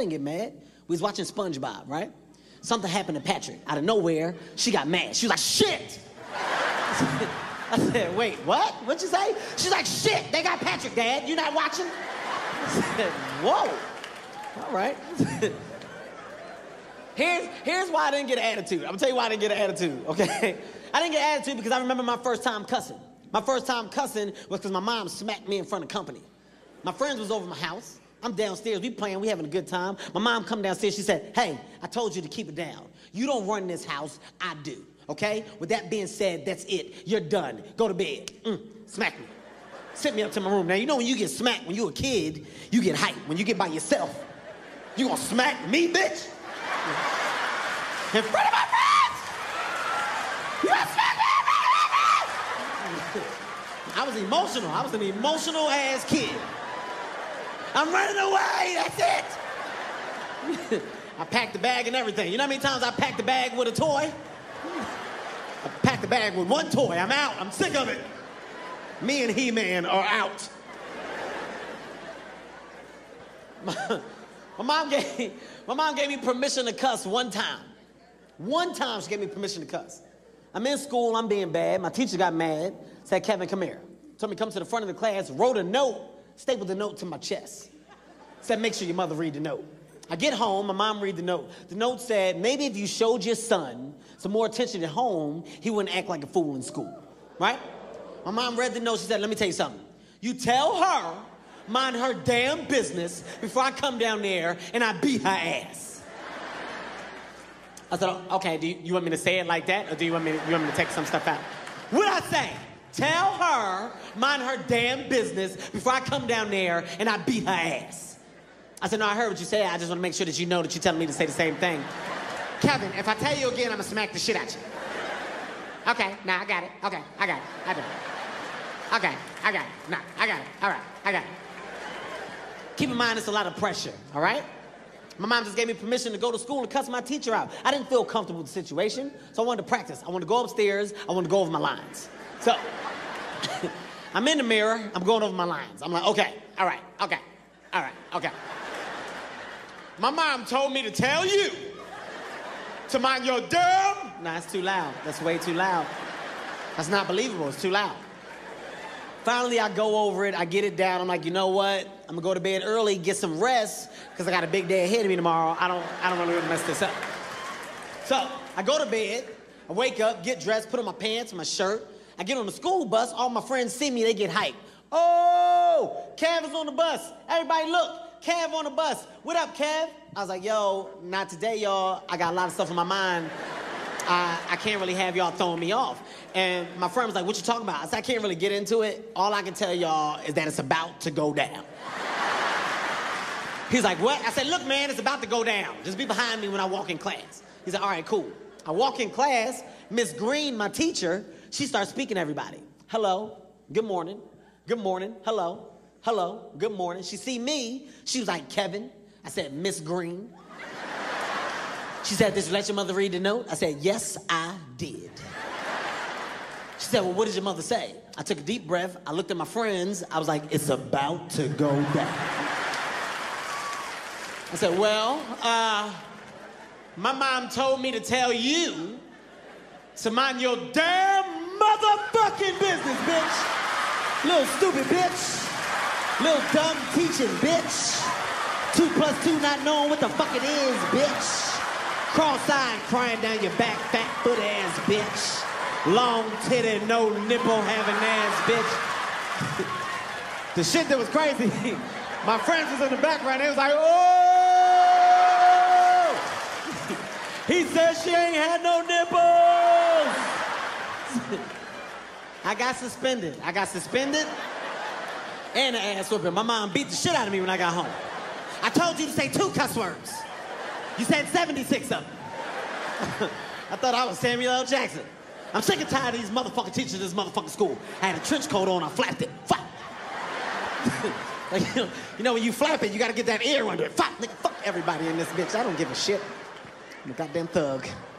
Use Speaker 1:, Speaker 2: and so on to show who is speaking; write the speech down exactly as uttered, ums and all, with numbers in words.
Speaker 1: didn't get mad. We was watching SpongeBob, right? Something happened to Patrick. Out of nowhere, she got mad. She was like, shit! I said, wait, what? What'd you say? She's like, shit, they got Patrick, Dad. You not watching? I said, whoa. All right. here's, here's why I didn't get an attitude. I'm gonna tell you why I didn't get an attitude, okay? I didn't get an attitude because I remember my first time cussing. My first time cussing was because my mom smacked me in front of company. My friends was over my house. I'm downstairs, we playing, we having a good time. My mom come downstairs, she said, hey, I told you to keep it down. You don't run this house, I do, okay? With that being said, that's it. You're done. Go to bed. Mm, smack me. Sent me up to my room. Now, you know when you get smacked when you a kid, you get hyped. When you get by yourself, you gonna smack me, bitch? In front of my friends! You gonna smack me in front of my friends! I was emotional. I was an emotional ass kid. I'm running away, that's it! I packed the bag and everything. You know how many times I packed the bag with a toy? I packed the bag with one toy. I'm out. I'm sick of it. Me and He-Man are out. My, my, mom gave, my mom gave me permission to cuss one time. One time she gave me permission to cuss. I'm in school, I'm being bad. My teacher got mad, said, Kevin, come here. Told me come to the front of the class, wrote a note, stapled the note to my chest. Said, make sure your mother read the note. I get home, my mom read the note. The note said, maybe if you showed your son some more attention at home, he wouldn't act like a fool in school, right? My mom read the note, she said, let me tell you something. You tell her, mind her damn business before I come down there and I beat her ass. I said, okay, do you, you want me to say it like that, or do you want me to, you want me to take some stuff out? What'd I say? Tell her, mind her damn business before I come down there and I beat her ass. I said, no, I heard what you said. I just want to make sure that you know that you're telling me to say the same thing. Kevin, if I tell you again, I'm going to smack the shit out you. Okay, nah, I got it. Okay, I got it. I do. Okay, I got it. Nah, I got it. All right, I got it. Keep in mind, it's a lot of pressure, all right? My mom just gave me permission to go to school and cuss my teacher out. I didn't feel comfortable with the situation, so I wanted to practice. I wanted to go upstairs. I wanted to go over my lines. So, I'm in the mirror. I'm going over my lines. I'm like, okay, all right, okay, all right, okay. My mom told me to tell you to mind your damn... Nah, it's too loud. That's way too loud. That's not believable. It's too loud. Finally, I go over it. I get it down. I'm like, you know what? I'm gonna go to bed early, get some rest, because I got a big day ahead of me tomorrow. I don't, I don't really want to mess this up. So, I go to bed. I wake up, get dressed, put on my pants, my shirt. I get on the school bus. All my friends see me. They get hyped. Oh, Kev is on the bus. Everybody look. Kev on the bus. What up, Kev? I was like, yo, not today, y'all. I got a lot of stuff in my mind. I, I can't really have y'all throwing me off. And my friend was like, what you talking about? I said, I can't really get into it. All I can tell y'all is that it's about to go down. He's like, what? I said, look, man, it's about to go down. Just be behind me when I walk in class. He said, all right, cool. I walk in class. Miss Green, my teacher, she starts speaking to everybody. Hello, good morning, good morning, hello. Hello, good morning. She see me. She was like, Kevin. I said, Miss Green. She said, did you let your mother read the note? I said, yes, I did. She said, well, what did your mother say? I took a deep breath. I looked at my friends. I was like, it's about to go down. I said, well, uh, my mom told me to tell you to mind your damn motherfucking business, bitch. Little stupid bitch. Little dumb teaching, bitch. Two plus two not knowing what the fuck it is, bitch. Cross-eyed crying down your back, fat foot ass, bitch. Long titty, no nipple having ass, bitch. The shit that was crazy, my friends was in the background, they was like, oh! He said she ain't had no nipples! I got suspended. I got suspended. And an ass whooping. My mom beat the shit out of me when I got home. I told you to say two cuss words. You said seventy-six of them. I thought I was Samuel L. Jackson. I'm sick and tired of these motherfucking teachers in this motherfucking school. I had a trench coat on, I flapped it. Flap. Like, you know, you know, when you flap it, you gotta get that air under it. Fuck, nigga, fuck everybody in this bitch. I don't give a shit. I'm a goddamn thug.